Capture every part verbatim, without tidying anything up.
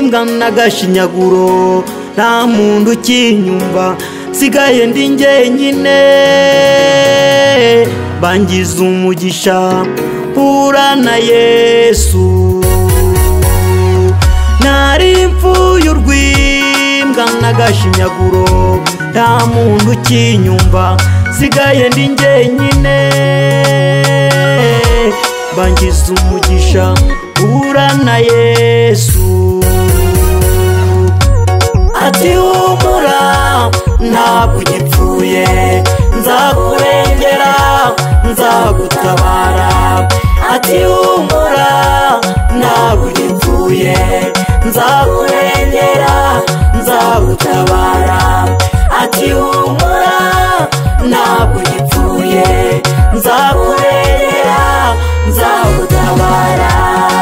urw'imbwa n'agashinyaguro nta muntu ukinyumva sigaye ndi njyenyine bangiza umugisha mpura na Yesu nari mfuye urw'imbwa n'agashinyaguro nta muntu ukinyumva sigaye ndi njyenyine bangiza umugisha mpura na Yesu ati humura ntabwo ugipfuye nzakurengera nzagutabara ati humura ntabwo ugipfuye nzakurengera nzagutabara ati humura ntabwo ugipfuye nzakurengera nzagutabara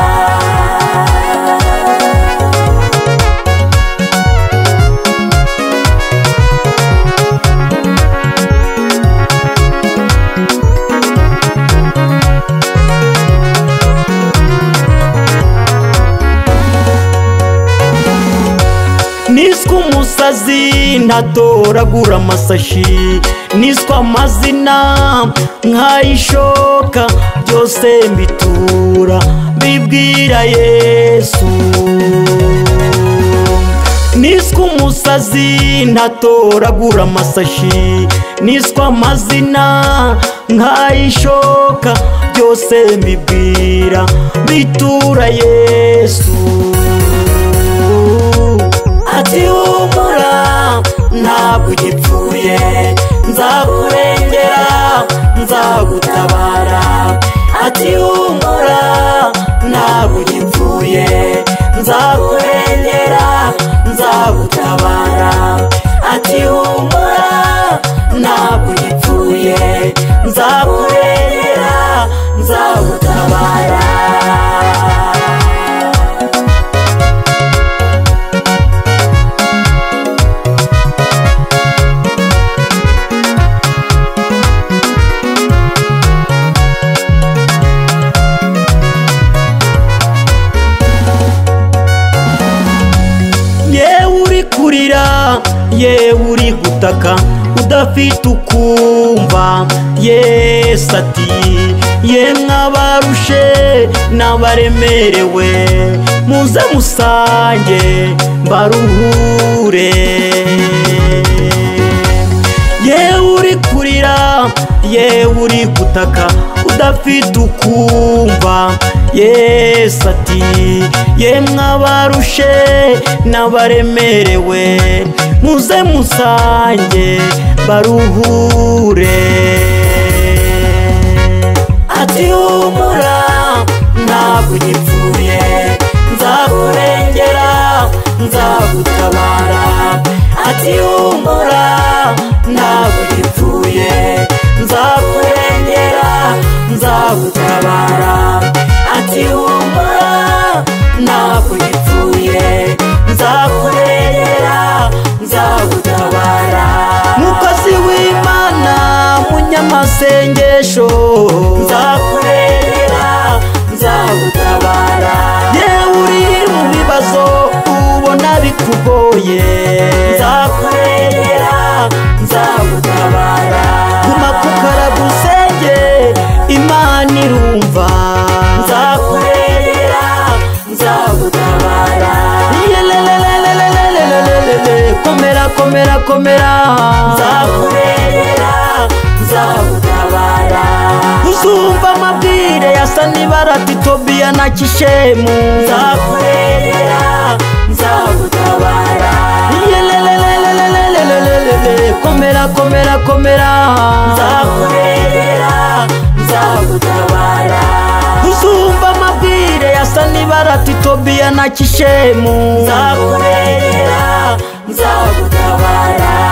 niswe umusazi ntatoragura amasashi niswe amazina nkayishoka byose mbitura bibwira Yesu niswe umusazi ntatoragura amasashi niswe amazina nkayishoka byose mbibwira bitura Yesu ati humura ntabwo ugipfuye nzakurengera nzagutabara ati humura ntabwo ugipfuye nzakurengera nzagutabara ati humura ntabwo ugipfuye nzakurengera nzagutabara yewe uri gutaka udafite ukumva Yesu ati yemwe abarushe n'abaremerewe muze musange mbaruhure yewe uri kurira yewe uri gutaka udafite ukumva Yesu ati yemwe abarushe n'abaremerewe muze musange baruhure ati humura ntabwo ugipfuye nzakurengera nzagutabara ati humura ntabwo ugipfuye nzakurengera nzagutabara ati humura ntabwo ugipfuye nzakurengera nzagutabara mukozi w'Imana munyamasengesho nzakurengera nzagutabara yewe uri mu bibazo ubona bikugoye nzakurengera nzagutabara guma kukaragusenge Imana irumva nzakurengera nzagutabara komera komera komera nzakurengera nzagutabara uzumva amabwire yasa n'ibarati Tobiya na Kishemu nzakurengera nzagutabara komera komera komera nzakurengera nzagutabara uzumva amabwire yasa n'ibarati Tobiya na Kishemu nzakurengera nzagutabara